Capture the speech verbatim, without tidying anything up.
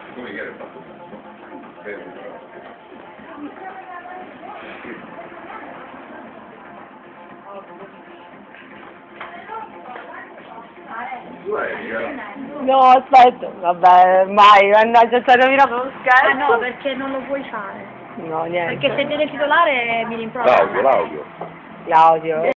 Come che era fatto? No, aspetta, vabbè, mai, mannaggia, sta rovinato lo scherzo. Ah no, perché non lo puoi fare. No, niente. Perché se viene titolare mi rimprovera. L'audio, l'audio. Claudio.